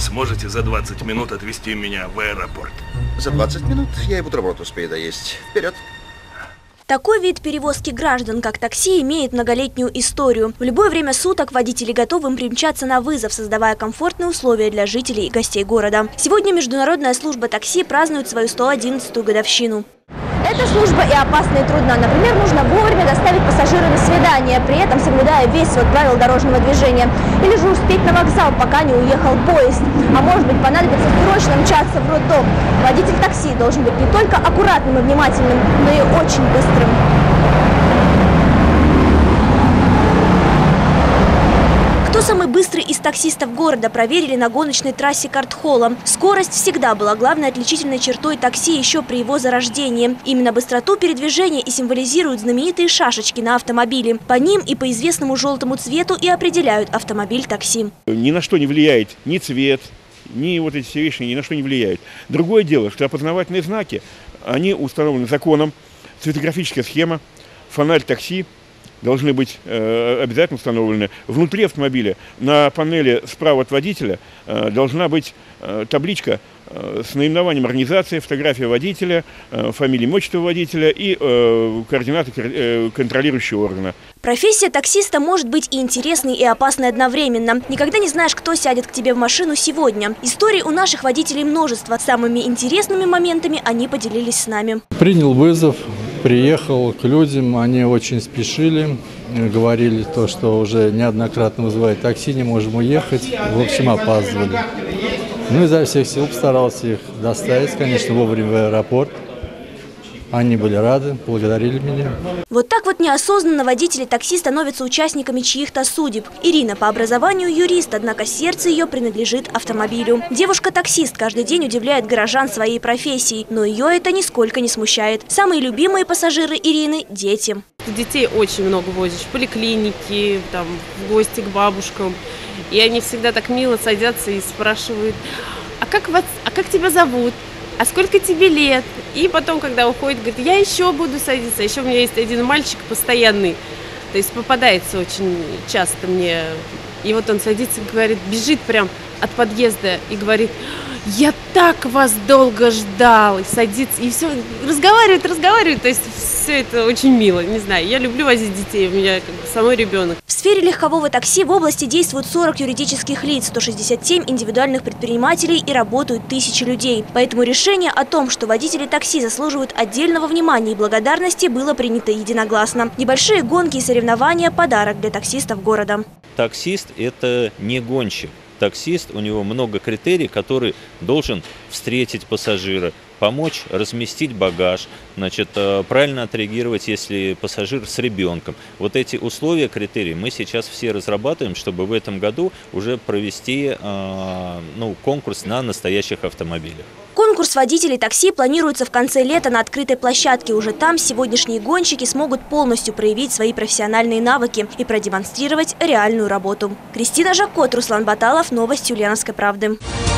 сможете за 20 минут отвезти меня в аэропорт? За 20 минут я и бутерброд успею доесть. Вперед! Такой вид перевозки граждан, как такси, имеет многолетнюю историю. В любое время суток водители готовы им примчаться на вызов, создавая комфортные условия для жителей и гостей города. Сегодня Международная служба такси празднует свою 111-ю годовщину. Эта служба и опасна, и трудна. Например, нужно вовремя доставить пассажира на свидание, при этом соблюдая весь свод правил дорожного движения. Или же успеть на вокзал, пока не уехал поезд. А может быть, понадобится срочно мчаться в роддом. Водитель такси должен быть не только аккуратным и внимательным, но и очень быстрым. Кто самый быстрый из таксистов города, проверили на гоночной трассе Картхолла. Скорость всегда была главной отличительной чертой такси еще при его зарождении. Именно быстроту передвижения и символизируют знаменитые шашечки на автомобиле. По ним и по известному желтому цвету и определяют автомобиль такси. Ни на что не влияет ни цвет, ни вот эти все вещи ни на что не влияют. Другое дело, что опознавательные знаки, они установлены законом, цветографическая схема, фонарь такси должны быть обязательно установлены. Внутри автомобиля на панели справа от водителя должна быть табличка с наименованием организации, фотография водителя, фамилия, имя, отчество водителя и координаты контролирующего органа. Профессия таксиста может быть и интересной, и опасной одновременно. Никогда не знаешь, кто сядет к тебе в машину сегодня. Историй у наших водителей множество. Самыми интересными моментами они поделились с нами. Принял вызов, приехал к людям, они очень спешили, говорили то, что уже неоднократно вызывает такси, не можем уехать, в общем, опаздывали. Ну, изо всех сил постарался их доставить, конечно, вовремя в аэропорт. Они были рады, благодарили меня. Вот так вот неосознанно водители такси становятся участниками чьих-то судеб. Ирина по образованию юрист, однако сердце ее принадлежит автомобилю. Девушка-таксист каждый день удивляет горожан своей профессией, но ее это нисколько не смущает. Самые любимые пассажиры Ирины – дети. Детей очень много возишь в поликлинике, там, в гости к бабушкам. И они всегда так мило садятся и спрашивают: а как тебя зовут? А сколько тебе лет? И потом, когда уходит, говорит: я еще буду садиться. Еще у меня есть один мальчик постоянный, то есть попадается очень часто мне. И вот он садится и говорит, бежит прям от подъезда и говорит: я так вас долго ждал. И садится, и все, разговаривает. То есть все это очень мило, не знаю. Я люблю возить детей, у меня как бы самой ребенок. В сфере легкового такси в области действуют 40 юридических лиц, 167 индивидуальных предпринимателей и работают тысячи людей. Поэтому решение о том, что водители такси заслуживают отдельного внимания и благодарности, было принято единогласно. Небольшие гонки и соревнования – подарок для таксистов города. Таксист – это не гонщик. Таксист, у него много критериев, который должен встретить пассажира, помочь разместить багаж, значит, правильно отреагировать, если пассажир с ребенком. Вот эти условия, критерии мы сейчас все разрабатываем, чтобы в этом году уже провести конкурс на настоящих автомобилях. Конкурс водителей такси планируется в конце лета на открытой площадке. Уже там сегодняшние гонщики смогут полностью проявить свои профессиональные навыки и продемонстрировать реальную работу. Кристина Жакот, Руслан Баталов, новости Ульяновской правды.